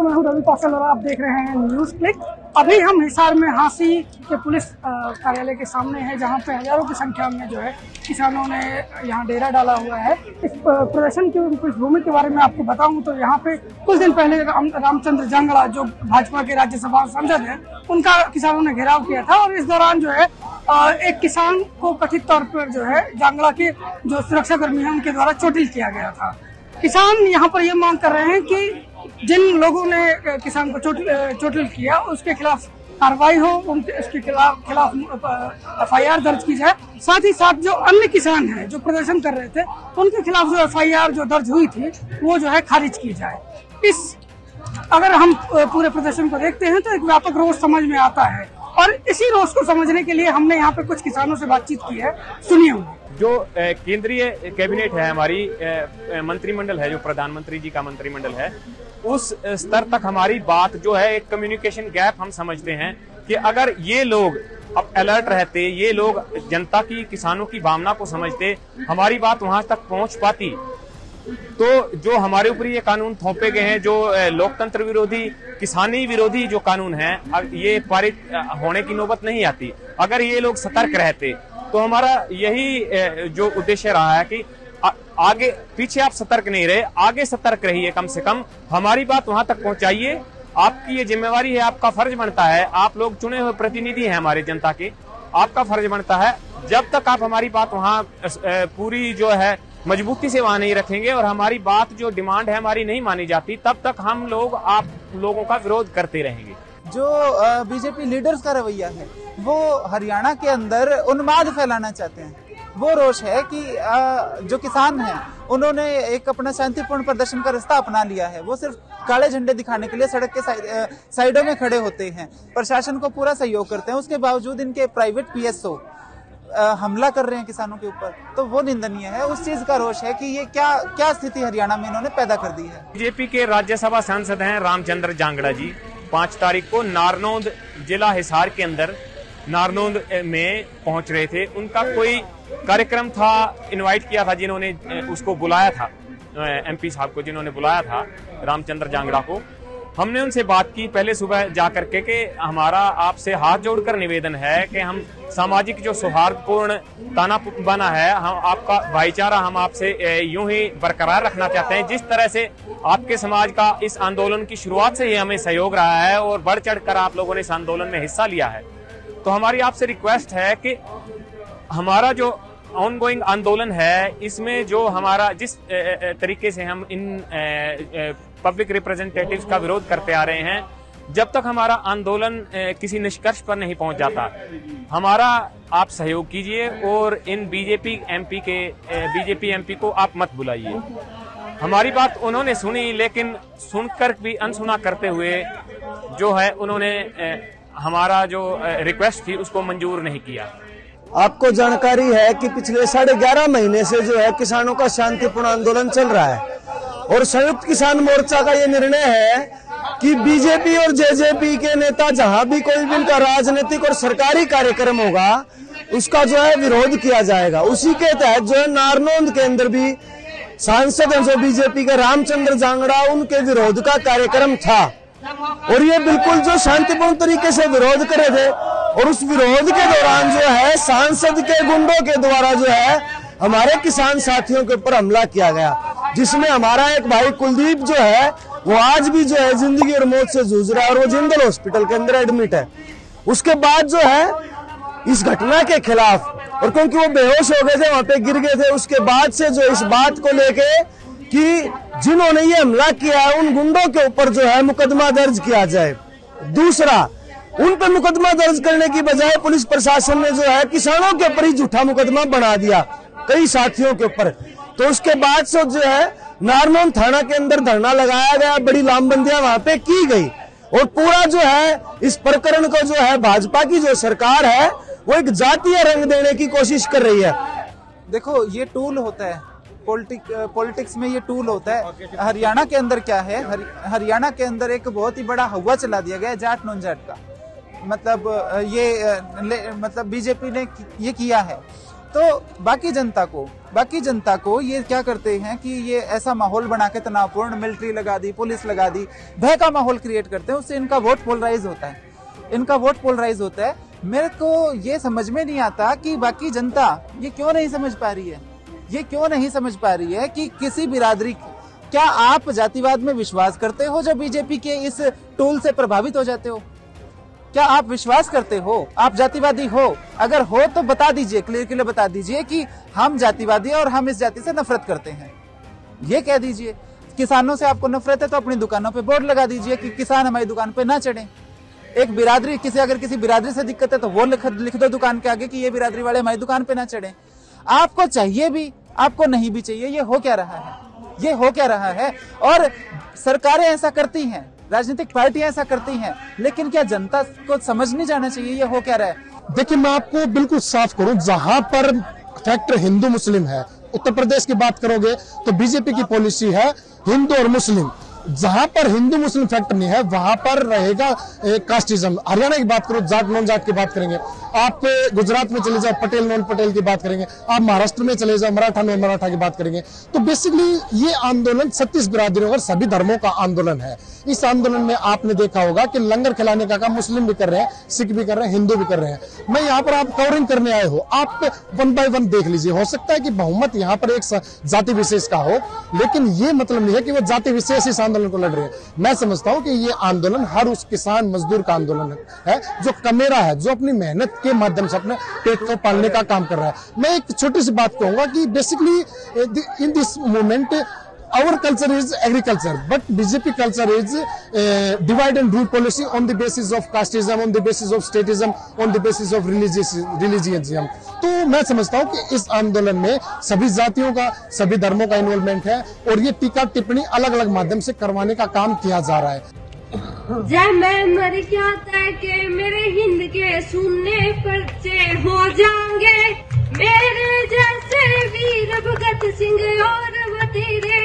दोस्तों, मैं हूं रवि कौशल और आप देख रहे हैं न्यूज क्लिक। अभी हम हिसार में हांसी के पुलिस कार्यालय के सामने हैं, जहां पे हजारों की संख्या में जो है किसानों ने यहां डेरा डाला हुआ है। इस प्रदर्शन की पृष्ठभूमि के बारे में आपको बताऊं तो यहाँ पे कुछ दिन पहले रामचंद्र जांगड़ा, जो भाजपा के राज्यसभा सांसद है, उनका किसानों ने घेराव किया था और इस दौरान जो है एक किसान को कथित तौर पर जो है जांगड़ा के जो सुरक्षा कर्मी हैं उनके द्वारा चोटिल किया गया था। किसान यहाँ पर ये मांग कर रहे हैं कि जिन लोगों ने किसान को चोटिल किया उसके खिलाफ कार्रवाई हो, उसके खिलाफ FIR दर्ज की जाए। साथ ही साथ जो अन्य किसान हैं जो प्रदर्शन कर रहे थे उनके खिलाफ जो FIR जो दर्ज हुई थी वो जो है खारिज की जाए। अगर हम पूरे प्रदर्शन को देखते हैं तो एक व्यापक रोष समझ में आता है और इसी रोष को समझने के लिए हमने यहाँ पे कुछ किसानों से बातचीत की है। सुनिए। जो केंद्रीय कैबिनेट है, हमारी मंत्रिमंडल है, जो प्रधानमंत्री जी का मंत्रिमंडल है, उस स्तर तक हमारी बात जो है एक कम्युनिकेशन गैप हम समझते हैं कि अगर ये लोग अब अलर्ट रहते, ये लोग जनता की, किसानों की भावना को समझते, हमारी बात वहां तक पहुंच पाती, तो जो हमारे ऊपर ये कानून थोपे गए हैं, जो लोकतंत्र विरोधी, किसानी विरोधी जो कानून है, ये पारित होने की नौबत नहीं आती। अगर ये लोग सतर्क रहते तो हमारा यही जो उद्देश्य रहा है कि आगे पीछे आप सतर्क नहीं रहे, आगे सतर्क रहिए, कम से कम हमारी बात वहां तक पहुंचाइए। आपकी ये जिम्मेवारी है, आपका फर्ज बनता है, आप लोग चुने हुए प्रतिनिधि हैं हमारे जनता के, आपका फर्ज बनता है। जब तक आप हमारी बात वहां पूरी जो है मजबूती से वहां नहीं रखेंगे और हमारी बात जो डिमांड है हमारी नहीं मानी जाती, तब तक हम लोग आप लोगों का विरोध करते रहेंगे। जो बीजेपी लीडर्स का रवैया है वो हरियाणा के अंदर उन्माद फैलाना चाहते हैं। वो रोष है कि जो किसान हैं उन्होंने एक अपना शांतिपूर्ण प्रदर्शन का रास्ता अपना लिया है। वो सिर्फ काले झंडे दिखाने के लिए सड़क के साइडों में खड़े होते हैं, प्रशासन को पूरा सहयोग करते हैं, उसके बावजूद इनके प्राइवेट PSO हमला कर रहे हैं किसानों के ऊपर, तो वो निंदनीय है। उस चीज का रोष है कि ये क्या स्थिति हरियाणा में इन्होंने पैदा कर दी है। बीजेपी के राज्यसभा सांसद हैं रामचंद्र जांगड़ा जी, 5 तारीख को नारनौंद जिला हिसार के अंदर नारनौंद में पहुंच रहे थे। उनका कोई कार्यक्रम था, इनवाइट किया था, जिन्होंने उसको बुलाया था, MP साहब को जिन्होंने बुलाया था, रामचंद्र जांगड़ा को। हमने उनसे बात की पहले सुबह जाकर के कि हमारा आपसे हाथ जोड़कर निवेदन है कि हम सामाजिक जो सौहार्दपूर्ण ताना बना है, हम आपका भाईचारा हम आपसे यूं ही बरकरार रखना चाहते हैं। जिस तरह से आपके समाज का इस आंदोलन की शुरुआत से ही हमें सहयोग रहा है और बढ़ चढ़कर आप लोगों ने इस आंदोलन में हिस्सा लिया है, तो हमारी आपसे रिक्वेस्ट है कि हमारा जो ऑनगोइंग आंदोलन है, इसमें जो हमारा जिस तरीके से हम इन पब्लिक रिप्रेजेंटेटिव्स का विरोध करते आ रहे हैं, जब तक हमारा आंदोलन किसी निष्कर्ष पर नहीं पहुंच जाता, हमारा आप सहयोग कीजिए और इन बीजेपी एमपी को आप मत बुलाइए। हमारी बात उन्होंने सुनी, लेकिन सुनकर भी अनसुना करते हुए जो है उन्होंने हमारा जो रिक्वेस्ट थी उसको मंजूर नहीं किया। आपको जानकारी है कि पिछले 11.5 महीने से जो है किसानों का शांतिपूर्ण आंदोलन चल रहा है और संयुक्त किसान मोर्चा का ये निर्णय है कि बीजेपी और JJP के नेता जहां भी कोई भी इनका राजनीतिक और सरकारी कार्यक्रम होगा उसका जो है विरोध किया जाएगा। उसी के तहत जो है नारनौंद के अंदर भी सांसद हैं जो BJP के रामचंद्र जांगड़ा, उनके विरोध का कार्यक्रम था और ये बिल्कुल जो शांतिपूर्ण तरीके से विरोध करे थे और उस विरोध के दौरान जो है सांसद के गुंडों के द्वारा जो है हमारे किसान साथियों के ऊपर हमला किया गया, जिसमें हमारा एक भाई कुलदीप जो है वो आज भी जो है जिंदगी और मौत से जूझ रहा है और वो जिंदल हॉस्पिटल के अंदर एडमिट है। उसके बाद जो है इस घटना के खिलाफ, और क्योंकि वो बेहोश हो गए थे, वहां पे गिर गए थे, उसके बाद से जो इस बात को लेके कि जिन्होंने ये हमला किया है उन गुंडों के ऊपर जो है मुकदमा दर्ज किया जाए। दूसरा, उन पर मुकदमा दर्ज करने की बजाय पुलिस प्रशासन ने जो है किसानों के ऊपर ही झूठा मुकदमा बना दिया, कई साथियों के ऊपर। तो उसके बाद से जो है नारनौंद थाना के अंदर धरना लगाया गया, बड़ी लामबंदियां वहां पे की गई और पूरा जो है इस प्रकरण को जो है भाजपा की जो सरकार है वो एक जातीय रंग देने की कोशिश कर रही है। देखो, ये टूल होता है पॉलिटिक्स में, ये टूल होता है। हरियाणा के अंदर क्या है, हरियाणा के अंदर एक बहुत ही बड़ा हवा चला दिया गया जाट नॉन जाट का। मतलब बीजेपी ने ये किया है तो बाकी जनता को ये क्या करते हैं कि ये ऐसा माहौल बना के तनावपूर्ण, मिलिट्री लगा दी, पुलिस लगा दी, भय का माहौल क्रिएट करते हैं। उससे इनका वोट पोलराइज होता है। मेरे को ये समझ में नहीं आता कि बाकी जनता ये क्यों नहीं समझ पा रही है कि किसी बिरादरी, क्या आप जातिवाद में विश्वास करते हो जो बीजेपी के इस टूल से प्रभावित हो जाते हो? क्या आप विश्वास करते हो? आप जातिवादी हो? अगर हो तो बता दीजिए, क्लियर बता दीजिए कि हम जातिवादी हैं और हम इस जाति से नफरत करते हैं, ये कह दीजिए। किसानों से आपको नफरत है तो अपनी दुकानों पे बोर्ड लगा दीजिए कि किसान हमारी दुकान पे ना चढ़े। एक बिरादरी, अगर किसी बिरादरी से दिक्कत है तो वो लिख दो दुकान के आगे कि ये बिरादरी वाले हमारी दुकान पे ना चढ़े। आपको चाहिए भी, आपको नहीं भी चाहिए, ये हो क्या रहा है? और सरकारें ऐसा करती हैं, राजनीतिक पार्टियां ऐसा करती हैं, लेकिन क्या जनता को समझ नहीं जाना चाहिए ये हो क्या रहा है? देखिए, मैं आपको बिल्कुल साफ करूं, जहां पर फैक्टर हिंदू मुस्लिम है, उत्तर प्रदेश की बात करोगे तो बीजेपी की पॉलिसी है हिंदू और मुस्लिम। जहां पर हिंदू मुस्लिम फैक्टर नहीं है वहां पर रहेगा कास्टिज्म। हरियाणा की बात करो, जाट नॉन जाट की बात करेंगे, आप गुजरात में चले जाओ पटेल नॉन पटेल की बात करेंगे, आप महाराष्ट्र में चले जाओ मराठा नॉन मराठा की बात करेंगे। तो बेसिकली ये आंदोलन 36 बिरादरियों और सभी धर्मों का आंदोलन है। इस आंदोलन में आपने देखा होगा कि लंगर खिलाने का काम मुस्लिम भी कर रहे हैं, सिख भी कर रहे हैं, हिंदू भी कर रहे हैं। मैं यहाँ पर आप कवरिंग करने आए हो, आप 1 by 1 देख लीजिए। हो सकता है कि बहुमत यहाँ पर एक जाति विशेष का हो, लेकिन ये मतलब नहीं है कि वो जाति विशेष इस आंदोलन को लड़ रहे हैं। मैं समझता हूं कि ये आंदोलन हर उस किसान मजदूर का आंदोलन है जो कमेरा है, जो अपनी मेहनत के माध्यम से अपने पेट को पालने का काम कर रहा है। मैं एक छोटी सी बात कहूंगा कि basically in this movement our culture is agriculture, but BJP culture is divide and rule policy on the basis of casteism, on the basis of statism, on the basis of religionism। तो मैं समझता हूँ कि इस आंदोलन में सभी जातियों का, सभी धर्मों का इन्वॉल्वमेंट है और ये टीका टिप्पणी अलग अलग माध्यम से करवाने का काम किया जा रहा है। जय मैं मर क्या तय के मेरे हिंद के सुनने पर्चे हो जाएंगे, मेरे जैसे वीर भगत सिंह और बतेरे